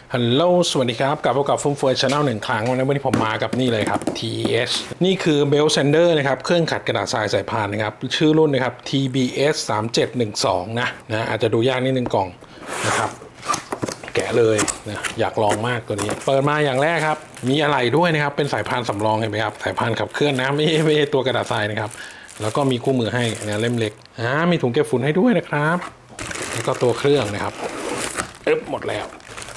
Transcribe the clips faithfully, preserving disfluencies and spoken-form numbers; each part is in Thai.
ฮัลโหลสวัสดีครับกลับมากับฟุ่มเฟือยชาแนลหนึ่งครั้งวันนี้ผมมากับนี่เลยครับ ที เอส นี่คือเบลต์เซนเดอร์นะครับเครื่องขัดกระดาษทรายสายพานนะครับชื่อรุ่นนะครับ ที บี เอส สามเจ็ดหนึ่งสองนะนะอาจจะดูยากนิดนึงกล่องนะครับแกะเลยนะอยากลองมากตัวนี้เปิดมาอย่างแรกครับมีอะไรด้วยนะครับเป็นสายพานสำรองเห็นไหมครับสายพานขับเคลื่อนนะไม่ไม่ใช่ตัวกระดาษทรายนะครับแล้วก็มีคู่มือให้นะเล่มเล็กอ่ามีถุงเก็บฝุ่นให้ด้วยนะครับแล้วก็ตัวเครื่องนะครับอึ๊บหมดแล้ว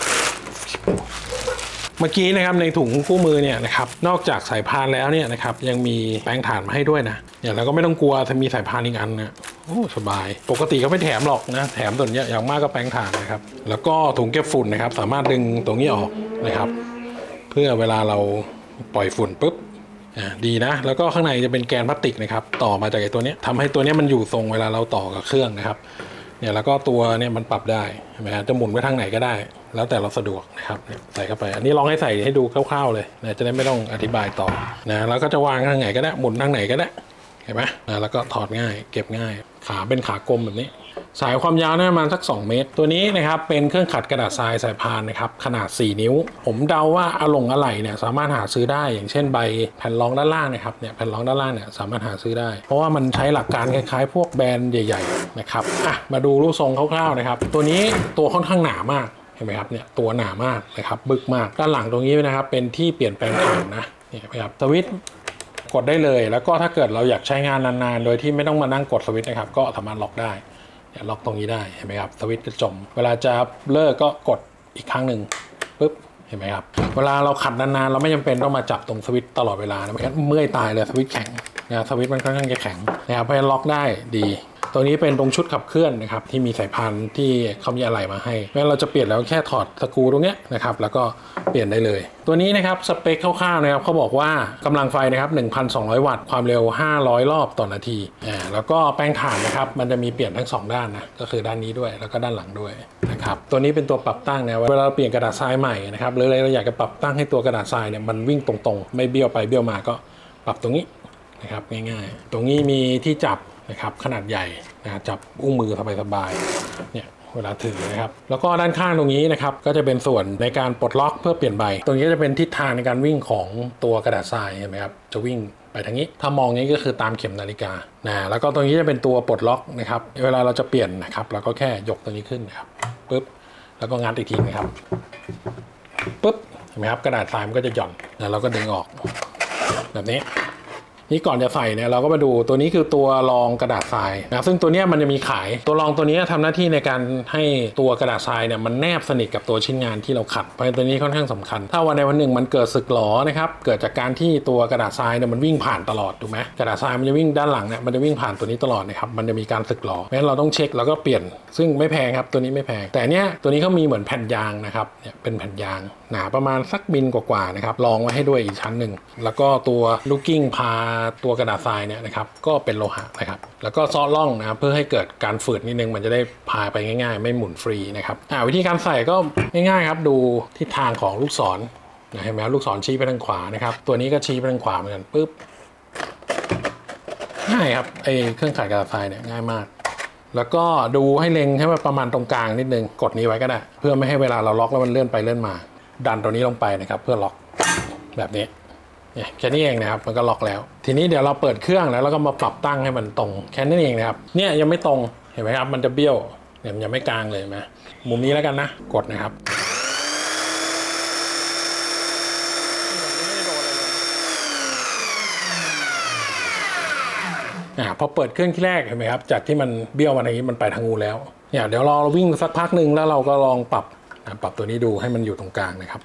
เมื่อกี้นะครับในถุงคู่มือเนี่ยนะครับนอกจากสายพานแล้วเนี่ยนะครับยังมีแปรงถ่านมาให้ด้วยนะเนี่ยเราก็ไม่ต้องกลัวถ้ามีสายพานอีกอันนะโอ้สบายปกติก็ไม่แถมหรอกนะแถมตัวนี้อย่างมากก็แปรงถ่านนะครับแล้วก็ถุงเก็บฝุ่นนะครับสามารถดึงตรงนี้ออกนะครับเพื่อเวลาเราปล่อยฝุ่นปุ๊บอ่าดีนะแล้วก็ข้างในจะเป็นแกนพลาสติกนะครับต่อมาจากไอ้ตัวนี้ทำให้ตัวนี้มันอยู่ทรงเวลาเราต่อกับเครื่องนะครับเนี่ยแล้วก็ตัวเนี่ยมันปรับได้ใช่ไหมฮะจะหมุนไปทางไหนก็ได้แล้วแต่เราสะดวกนะครับใส่เข้าไปอันนี้ลองให้ใส่ให้ดูคร่าวๆเลยนะจะได้ไม่ต้องอธิบายต่อนะแล้วก็จะวางทางไหนก็ได้หมุนทางไหนก็ได้เห็นไหมนะแล้วก็ถอดง่ายเก็บง่ายขาเป็นขากลมแบบนี้สายความยาวประมาณสักสองเมตรตัวนี้นะครับเป็นเครื่องขัดกระดาษทรายสายพานนะครับขนาดสี่นิ้วผมเดาว่าอะลงอะไหล่เนี่ยสามารถหาซื้อได้อย่างเช่นใบแผ่นรองด้านล่างนะครับเนี่ยแผ่นรองด้านล่างเนี่ยสามารถหาซื้อได้เพราะว่ามันใช้หลักการคล้ายๆพวกแบรนด์ใหญ่ๆนะครับอ่ะมาดูรูปทรงคร่าวๆนะครับตัวนี้ตัวค่อนข้างหนามากเห็นไหมครับเนี่ยตัวหนามากนะครับบึกมากด้านหลังตรงนี้นะครับเป็นที่เปลี่ยนแปลงถ่านนะเนี่ยครับสวิตช์กดได้เลยแล้วก็ถ้าเกิดเราอยากใช้งานนานๆโดยที่ไม่ต้องมานั่งกดสวิตช์นะครับก็สามารถล็อกได้ล็อกตรงนี้ได้เห็นไหมครับสวิตช์จะจมเวลาจะเลิกก็กดอีกครั้งหนึ่งปุ๊บเห็นไหมครับเวลาเราขัดนานๆเราไม่จำเป็นต้องมาจับตรงสวิตช์ตลอดเวลานะไม่งั้นเมื่อยตายเลยสวิตช์แข็งนะสวิตช์มันค่อนข้างจะแข็งนะครับเพราะฉะนั้นล็อกได้ดีตัวนี้เป็นตรงชุดขับเคลื่อนนะครับที่มีสายพานที่เขามีอะไหล่มาให้แม้เราจะเปลี่ยนแล้วแค่ถอดสกรูตรงนี้นะครับแล้วก็เปลี่ยนได้เลยตัวนี้นะครับสเปคคร่าวๆนะครับเขาบอกว่ากำลังไฟนะครับ หนึ่งพันสองร้อย วัตต์ความเร็วห้าร้อยรอบต่อนาทีอ่าแล้วก็แปรงถ่านนะครับมันจะมีเปลี่ยนทั้งสองด้านนะก็คือด้านนี้ด้วยแล้วก็ด้านหลังด้วยนะครับตัวนี้เป็นตัวปรับตั้งนะเวลาเราเปลี่ยนกระดาษทรายใหม่นะครับหรือเราอยากจะปรับตั้งให้ตัวกระดาษทรายเนี่ยมันวิ่งตรงๆไม่เบี้ยวไปเบี้ยวมาก็ปรับตรงนี้นะครับง่ายๆตรงนี้มีที่จับนะครับขนาดใหญ่นะจับอุ้งมือสบายๆเนี่ยเวลาถือนะครับแล้วก็ด้านข้างตรงนี้นะครับก็จะเป็นส่วนในการปลดล็อกเพื่อเปลี่ยนใบตรงนี้จะเป็นทิศทางในการวิ่งของตัวกระดาษทรายเห็นไหมครับจะวิ่งไปทางนี้ถ้ามองนี้ก็คือตามเข็มนาฬิกานะแล้วก็ตรงนี้จะเป็นตัวปลดล็อกนะครับเวลาเราจะเปลี่ยนนะครับเราก็แค่ยกตัวนี้ขึ้นนะครับปึ๊บแล้วก็งัดอีกทีนะครับปึ๊บเห็นไหมครับกระดาษทรายมันก็จะหย่อนแล้วเราก็ดึงออกแบบนี้นี่ก่อนจะใส่เนี่ยเราก็มาดูตัวนี้คือตัวรองกระดาษทรายนะซึ่งตัวนี้มันจะมีขายตัวรองตัวนี้ทำหน้าที่ในการให้ตัวกระดาษทรายเนี่ยมันแนบสนิทกับตัวชิ้นงานที่เราขัดเพราะฉะนั้นตัวนี้ค่อนข้างสำคัญถ้าวันใดวันหนึ่งมันเกิดสึกหรอนะครับเกิดจากการที่ตัวกระดาษทรายเนี่ยมันวิ่งผ่านตลอดถูกไหมกระดาษทรายมันจะวิ่งด้านหลังเนี่ยมันจะวิ่งผ่านตัวนี้ตลอดนะครับมันจะมีการสึกหรอเพราะฉะนั้นเราต้องเช็คแล้วก็เปลี่ยนซึ่งไม่แพงครับตัวนี้ไม่แพงแต่เนี้ยตัวนี้เขามีเหมือนแผ่นยางนะครับเนี่ยเป็นแผ่นยางหนาประมาณสักมิลกว่าๆนะครับรองไว้ให้ด้วยอีกชั้นหนึ่งแล้วก็ตัวลูกกิ้งพาตัวกระดาษทรายเนี่ยนะครับก็เป็นโลหะนะครับแล้วก็ซอล่องนะครับเพื่อให้เกิดการฝืดนิดนึงมันจะได้พาไปง่ายๆไม่หมุนฟรีนะครับอ่าวิธีการใส่ก็ง่ายๆครับดูทิศทางของลูกศรนะเห็นไหมลูกศรชี้ไปทางขวานะครับตัวนี้ก็ชี้ไปทางขวาเหมือนกันปุ๊บง่ายครับไอเครื่องขัดกระดาษทรายเนี่ยง่ายมากแล้วก็ดูให้เล็งให้มันประมาณตรงกลางนิดนึงกดนี้ไว้ก็ได้เพื่อไม่ให้เวลาเราล็อกแล้วมันเลื่อนไปเลื่อนมาดันตัวนี้ลงไปนะครับเพื่อล็อกแบบนี้เนี่ยแค่นี้เองนะครับมันก็ล็อกแล้วทีนี้เดี๋ยวเราเปิดเครื่องแล้วเราก็มาปรับตั้งให้มันตรงแค่นั้นเองนะครับเนี่ยยังไม่ตรงเห็นไหมครับมันจะเบี้ยวเนี่ยมันยังไม่กลางเลยไหมมุมนี้แล้วกันนะกดนะครับอ่าพอเปิดเครื่องที่แรกเห็นไหมครับจากที่มันเบี้ยวมาทางนี้มันไปทางงูแล้วเนี่ยเดี๋ยวรอเราวิ่งสักพักหนึ่งแล้วเราก็ลองปรับปรับตัวนี้ดูให้มันอยู่ตรงกลางนะครับ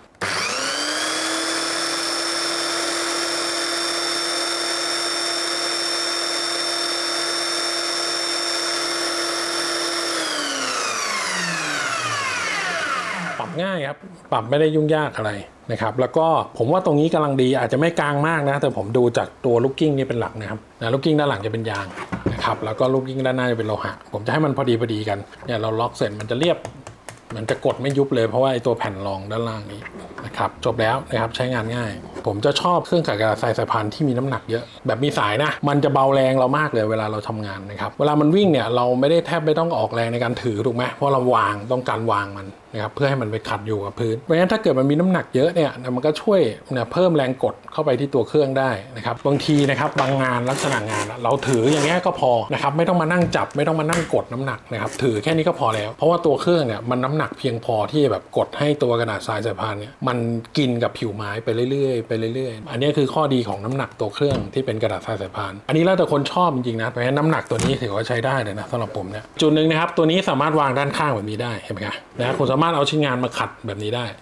ปรับง่ายครับปรับไม่ได้ยุ่งยากอะไรนะครับแล้วก็ผมว่าตรงนี้กำลังดีอาจจะไม่กลางมากนะแต่ผมดูจากตัวลูกกิ้งนี่เป็นหลักนะครับนะลูกกิ้งด้านหลังจะเป็นยางนะครับแล้วก็ลูกกิ้งด้านหน้าจะเป็นโลหะผมจะให้มันพอดีพอดีกันเนี่ยเราล็อกเสร็จมันจะเรียบมันจะกดไม่ยุบเลยเพราะว่าไอ้ตัวแผ่นรองด้านล่างนี้นะครับจบแล้วนะครับใช้งานง่ายผมจะชอบเครื่องขัดกระดาษทรายสายพานที่มีน้ำหนักเยอะแบบมีสายนะมันจะเบาแรงเรามากเลยเวลาเราทำงานนะครับเวลามันวิ่งเนี่ยเราไม่ได้แทบไม่ต้องออกแรงในการถือถูกไหมเพราะเราวางต้องการวางมันนะครับเพื่อให้มันไปขัดอยู่กับพื้นเพราะฉะนั้นถ้าเกิดมันมีน้ำหนักเยอะเนี่ยมันก็ช่วยเนี่ยเพิ่มแรงกดเข้าไปที่ตัวเครื่องได้นะครับบางทีนะครับบางงานลักษณะงานเราถืออย่างเงี้ยก็พอนะครับไม่ต้องมานั่งจับไม่ต้องมานั่งกดน้ำหนักนะครับถือแค่นี้ก็พอแล้วเพราะว่าตัวเครื่องเนี่ยมันน้ำหนักเพียงพอที่แบบกดให้ตัวกระดาษทรายสายพานเนี่ยมันกินกับผิวไม้ไปเรื่อยๆไปเรื่อยๆอันนี้คือข้อดีของน้ำหนักตัวเครื่องที่เป็นกระดาษทรายสายพานอันนี้แล้วแต่คนชอบจริงๆนะเพราะฉะนั้นน้ำหนักตัวนี้ถือว่าใช้ได้เลยนะสำหรับผมเนี่ยจุดหนึ่งนะครับตัวนี้สามารถวางด้านข้างแบบนี้ได้เห็นไหมครับนะคุณสามารถเอาชิ้นงานมาขัดแบบนี้ได้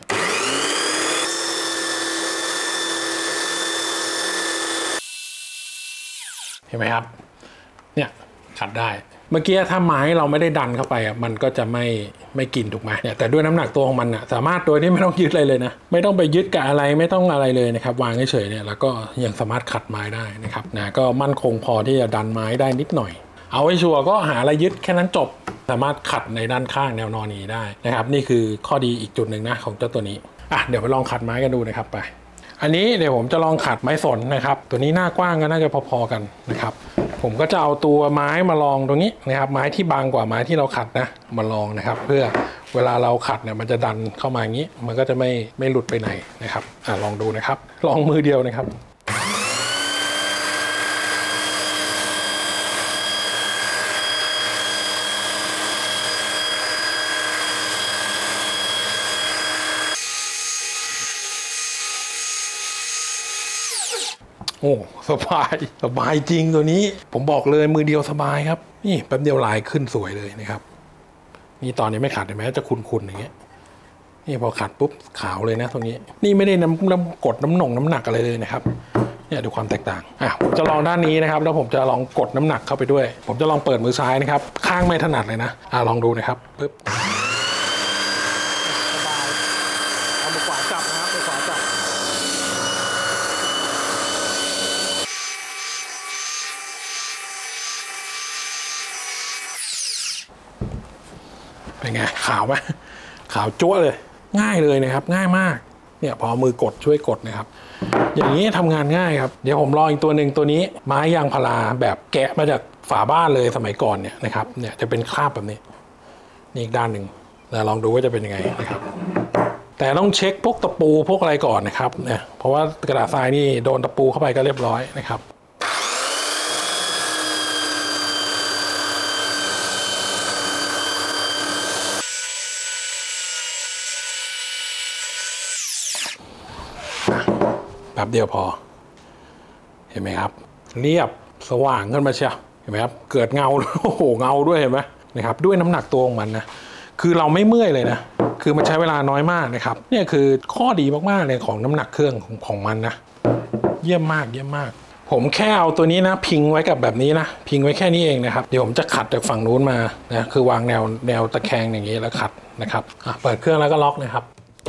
เห็นไหมครับเนี่ยขัดได้เมื่อกี้ถ้าไม้เราไม่ได้ดันเข้าไปอ่ะมันก็จะไม่ไม่กินถูกไหมเนี่ยแต่ด้วยน้ำหนักตัวของมันอ่ะสามารถโดยที่ไม่ต้องยึดอะไรเลยนะไม่ต้องไปยึดกับอะไรไม่ต้องอะไรเลยนะครับวางเฉยๆเนี่ยแล้วก็ยังสามารถขัดไม้ได้นะครับนะก็มั่นคงพอที่จะดันไม้ได้นิดหน่อยเอาให้ชัวร์ก็หาอะไรยึดแค่นั้นจบสามารถขัดในด้านข้างแนวนอนนี้ได้นะครับนี่คือข้อดีอีกจุดหนึ่งนะของเจ้าตัวนี้อ่ะเดี๋ยวไปลองขัดไม้กันดูนะครับไปอันนี้เดี๋ยวผมจะลองขัดไม้สนนะครับตัวนี้หน้ากว้างก็น่าจะพอๆกันนะครับผมก็จะเอาตัวไม้มาลองตรงนี้นะครับไม้ที่บางกว่าไม้ที่เราขัดนะมาลองนะครับเพื่อเวลาเราขัดเนี่ยมันจะดันเข้ามาอย่างนี้มันก็จะไม่ไม่หลุดไปไหนนะครับอ่ะลองดูนะครับลองมือเดียวนะครับโอ้สบายสบายจริงตัวนี้ผมบอกเลยมือเดียวสบายครับนี่แป๊บเดียวลายขึ้นสวยเลยนะครับนี่ตอนนี้ไม่ขัดเห็นไหมจะคุนๆอย่างเงี้ยนี่พอขัดปุ๊บขาวเลยนะตรงนี้นี่ไม่ได้น้ำน้ำกดน้ำหน่งน้ำหนักอะไรเลยนะครับเนี่ยดูความแตกต่างอ่ะผมจะลองด้านนี้นะครับแล้วผมจะลองกดน้ำหนักเข้าไปด้วยผมจะลองเปิดมือซ้ายนะครับข้างไม่ถนัดเลยนะอ่ะลองดูนะครับปึ๊บสบายเอามือขวาจับนะครับมือขวาจับเป็นไงขาวไหมขาวจั๊วเลยง่ายเลยนะครับง่ายมากเนี่ยพอมือกดช่วยกดนะครับอย่างนี้ทำงานง่ายครับเดี๋ยวผมลองอีกตัวหนึ่งตัวนี้ไม้ยางพาราแบบแกะมาจากฝาบ้านเลยสมัยก่อนเนี่ยนะครับเนี่ยจะเป็นคราบแบบนี้นี่อีกด้านหนึ่งเราลองดูว่าจะเป็นยังไงนะครับแต่ต้องเช็คพวกตะปูพวกอะไรก่อนนะครับเนี่ยเพราะว่ากระดาษทรายนี่โดนตะปูเข้าไปก็เรียบร้อยนะครับแป๊บเดียวพอเห็นไหมครับเรียบสว่างขึ้นมาเชียวเห็นไหมครับเกิดเงาโอ้โหเงาด้วยเห็นไหมนะครับด้วยน้ำหนักตัวของมันนะคือเราไม่เมื่อยเลยนะคือมันใช้เวลาน้อยมากนะครับเนี่ยคือข้อดีมากๆเลยของน้ำหนักเครื่องของของมันนะเยี่ยมมากเยี่ยมมากผมแค่เอาตัวนี้นะพิงไว้กับแบบนี้นะพิงไว้แค่นี้เองนะครับเดี๋ยวผมจะขัดจากฝั่งนู้นมานะคือวางแนวแนวตะแคงอย่างนี้แล้วขัดนะครับอ่ะเปิดเครื่องแล้วก็ล็อกนะครับ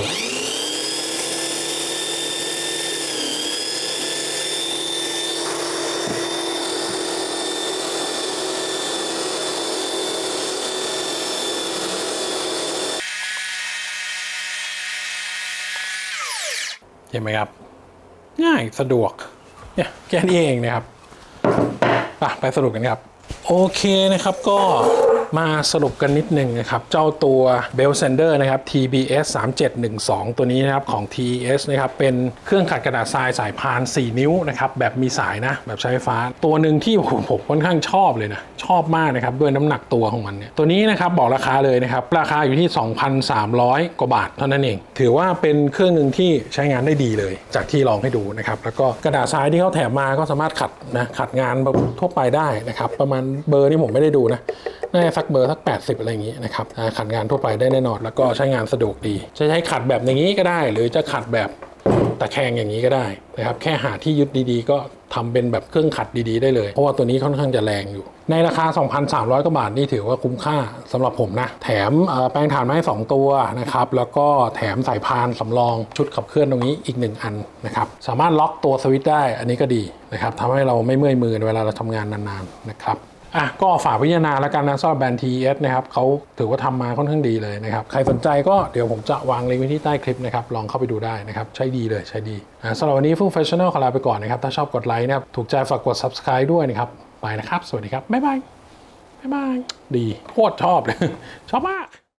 เห็นไหมครับง่ายสะดวกเนี่ยแค่นี้เองนะครับไปสรุปกันครับโอเคนะครับก็มาสรุปกันนิดนึงนะครับเจ้าตัว Belt Sander นะครับ ที บี เอส สามเจ็ดหนึ่งสอง ตัวนี้นะครับของ ที อี เอส นะครับเป็นเครื่องขัดกระดาษทรายสายพานสี่นิ้วนะครับแบบมีสายนะแบบใช้ไฟฟ้าตัวหนึ่งที่ผมผมค่อนข้างชอบเลยนะชอบมากนะครับด้วยน้ำหนักตัวของมันเนี่ยตัวนี้นะครับบอกราคาเลยนะครับราคาอยู่ที่ สองพันสามร้อย กว่าบาทเท่านั้นเองถือว่าเป็นเครื่องหนึ่งที่ใช้งานได้ดีเลยจากที่ลองให้ดูนะครับแล้วก็กระดาษทรายที่เขาแถมมาก็สามารถขัดนะขัดงานแบบทั่วไปได้นะครับประมาณเบอร์นี่ผมไม่ได้ดูนะน่าจะสักเบอร์สักแปดสิบอะไรอย่างนี้นะครับขัดงานทั่วไปได้แน่นอนแล้วก็ใช้งานสะดวกดีจะใช้ขัดแบบอย่างนี้ก็ได้หรือจะขัดแบบตะแคงอย่างนี้ก็ได้นะครับแค่หาที่ยึดดีๆก็ทำเป็นแบบเครื่องขัดดีๆได้เลยเพราะว่าตัวนี้ค่อนข้างจะแรงอยู่ในราคา สองพันสามร้อย กว่าบาทนี่ถือว่าคุ้มค่าสำหรับผมนะแถมแปรงถ่านมาให้สองตัวนะครับแล้วก็แถมสายพานสำรองชุดขับเคลื่อนตรงนี้อีกหนึ่งอันนะครับสามารถล็อกตัวสวิตช์ได้อันนี้ก็ดีนะครับทำให้เราไม่เมื่อยมือเวลาเราทำงานนานๆนะครับอ่ะก็ฝากพิจารณาแล้วกันนะสำหรับแบรนด์ ที อี เอส นะครับเขาถือว่าทำมาค่อนข้างดีเลยนะครับใครสนใจก็เดี๋ยวผมจะวางลิงก์ไว้ที่ใต้คลิปนะครับลองเข้าไปดูได้นะครับใช้ดีเลยใช้ดีนะสำหรับวันนี้ฟึ่ง Fashional ขอลาไปก่อนนะครับถ้าชอบกดไลค์นะครับถูกใจฝากกด Subscribe ด้วยนะครับไปนะครับสวัสดีครับบ๊ายบายบ๊ายบายดีโคตรชอบเลยชอบมาก